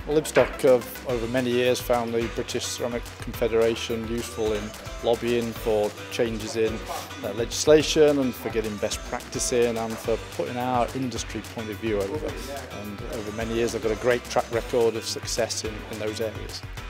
Well, Ibstock have over many years found the British Ceramic Confederation useful in lobbying for changes in legislation and for getting best practice in and for putting our industry point of view over. And over many years they've got a great track record of success in those areas.